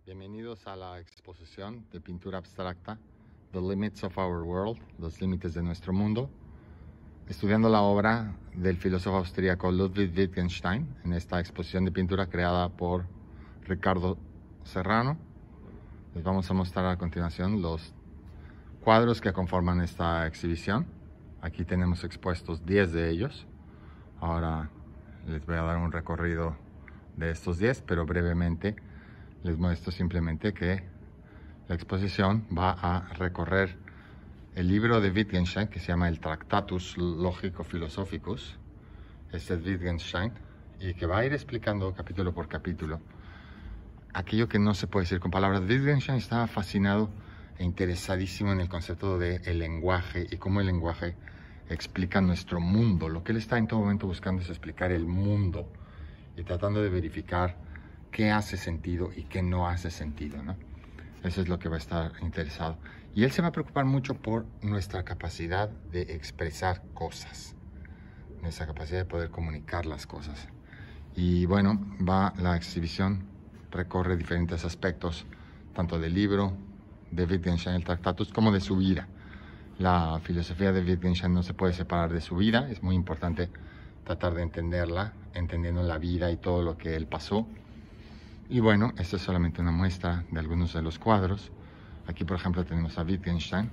Bienvenidos a la exposición de pintura abstracta The Limits of Our World, los límites de nuestro mundo, estudiando la obra del filósofo austríaco Ludwig Wittgenstein en esta exposición de pintura creada por Ricardo Serrano. Les vamos a mostrar a continuación los cuadros que conforman esta exhibición. Aquí tenemos expuestos 10 de ellos. Ahora les voy a dar un recorrido de estos 10, pero brevemente les muestro simplemente que la exposición va a recorrer el libro de Wittgenstein que se llama el Tractatus Logico-Philosophicus. Este es Wittgenstein, y que va a ir explicando capítulo por capítulo aquello que no se puede decir con palabras. Wittgenstein estaba fascinado e interesadísimo en el concepto del lenguaje y cómo el lenguaje explica nuestro mundo. Lo que él está en todo momento buscando es explicar el mundo y tratando de verificar qué hace sentido y qué no hace sentido, ¿no? Eso es lo que va a estar interesado. Y él se va a preocupar mucho por nuestra capacidad de expresar cosas, nuestra capacidad de poder comunicar las cosas. Y bueno, la exhibición recorre diferentes aspectos, tanto del libro de Wittgenstein, el Tractatus, como de su vida. La filosofía de Wittgenstein no se puede separar de su vida. Es muy importante tratar de entenderla, entendiendo la vida y todo lo que él pasó. Y bueno, esta es solamente una muestra de algunos de los cuadros. Aquí, por ejemplo, tenemos a Wittgenstein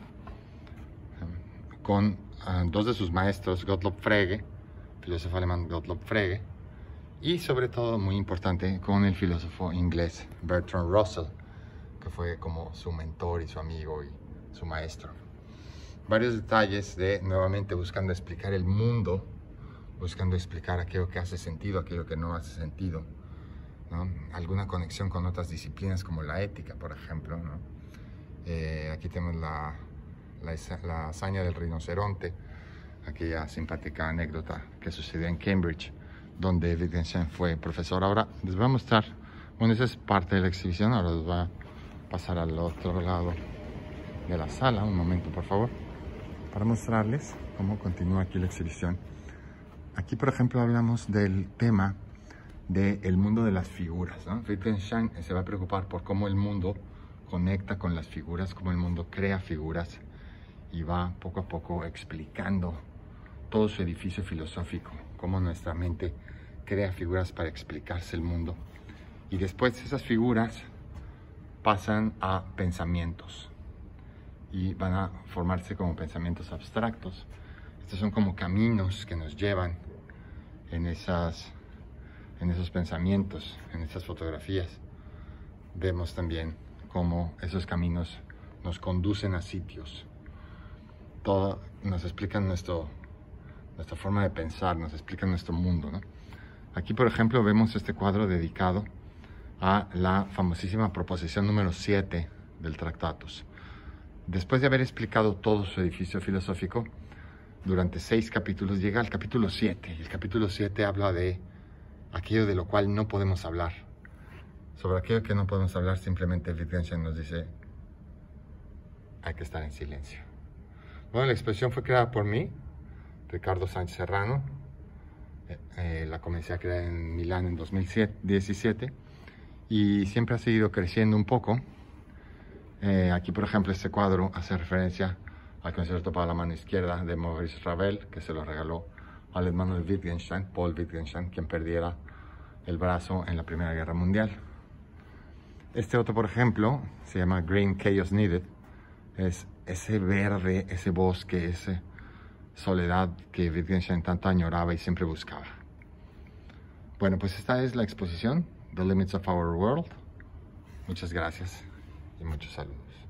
con dos de sus maestros, Gottlob Frege, filósofo alemán Gottlob Frege, y sobre todo, muy importante, con el filósofo inglés Bertrand Russell, que fue como su mentor y su amigo y su maestro. Varios detalles de, nuevamente, buscando explicar el mundo, buscando explicar aquello que hace sentido, aquello que no hace sentido, ¿no? Alguna conexión con otras disciplinas como la ética, por ejemplo, ¿no? Aquí tenemos la hazaña del rinoceronte, aquella simpática anécdota que sucedió en Cambridge, donde Wittgenstein fue profesor. Ahora les voy a mostrar, bueno, esa es parte de la exhibición. Ahora les voy a pasar al otro lado de la sala, un momento por favor, para mostrarles cómo continúa aquí la exhibición. Aquí, por ejemplo, hablamos del tema del mundo de las figuras, ¿no? Wittgenstein se va a preocupar por cómo el mundo conecta con las figuras, cómo el mundo crea figuras, y va poco a poco explicando todo su edificio filosófico, cómo nuestra mente crea figuras para explicarse el mundo. Y después esas figuras pasan a pensamientos y van a formarse como pensamientos abstractos. Estos son como caminos que nos llevan en esos pensamientos, en esas fotografías. Vemos también cómo esos caminos nos conducen a sitios. Todo nos explica nuestra forma de pensar, nos explica nuestro mundo, ¿no? Aquí, por ejemplo, vemos este cuadro dedicado a la famosísima proposición número 7 del Tractatus. Después de haber explicado todo su edificio filosófico durante 6 capítulos, llega al capítulo 7. Y el capítulo 7 habla de aquello de lo cual no podemos hablar. Sobre aquello que no podemos hablar, simplemente Wittgenstein nos dice: hay que estar en silencio. Bueno, la exposición fue creada por mí, Ricardo Sánchez Serrano. La comencé a crear en Milán en 2017 y siempre ha seguido creciendo un poco. Aquí, por ejemplo, este cuadro hace referencia al concierto para la mano izquierda de Maurice Ravel, que se lo regaló al hermano de Wittgenstein, Paul Wittgenstein, quien perdiera el brazo en la Primera Guerra Mundial. Este otro, por ejemplo, se llama Green Chaos Needed. Es ese verde, ese bosque, esa soledad que Wittgenstein tanto añoraba y siempre buscaba. Bueno, pues esta es la exposición The Limits of Our World. Muchas gracias y muchos saludos.